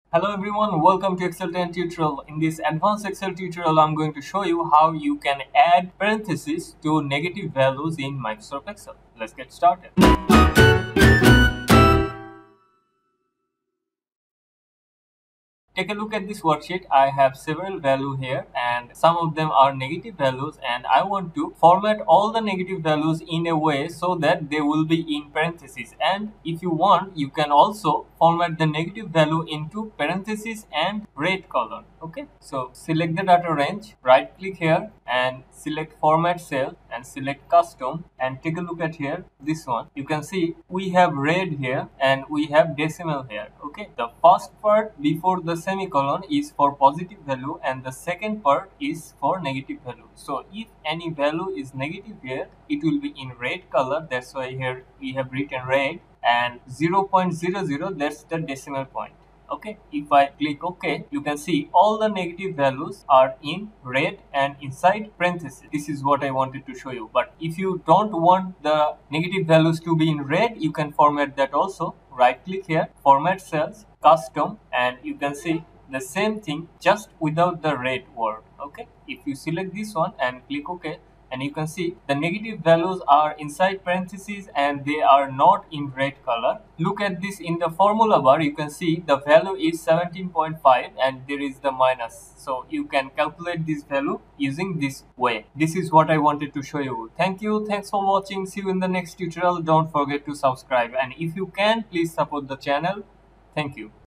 Hello everyone, welcome to Excel 10 tutorial. In this advanced Excel tutorial, I'm going to show you how you can add parentheses to negative values in Microsoft Excel. Let's get started. Take a look at this worksheet. I have several values here and some of them are negative values, and I want to format all the negative values in a way so that they will be in parentheses. And if you want, you can also format the negative value into parentheses and red color. Okay, so select the data range, right click here and select format cell and select custom, and take a look at here, this one. You can see we have red here and we have decimal here. Okay, the first part before the semicolon is for positive value and the second part is for negative value. So if any value is negative here, it will be in red color. That's why here we have written red, and 0.00, that's the decimal point. Okay, if I click OK, you can see all the negative values are in red and inside parentheses. This is what I wanted to show you. But if you don't want the negative values to be in red, you can format that also. Right click here, format cells, custom, and you can see the same thing just without the red word. Okay, if you select this one and click OK, and you can see the negative values are inside parentheses and they are not in red color. Look at this in the formula bar. You can see the value is 17.5 and there is the minus. So you can calculate this value using this way. This is what I wanted to show you. Thank you. Thanks for watching. See you in the next tutorial. Don't forget to subscribe, and if you can, please support the channel. Thank you.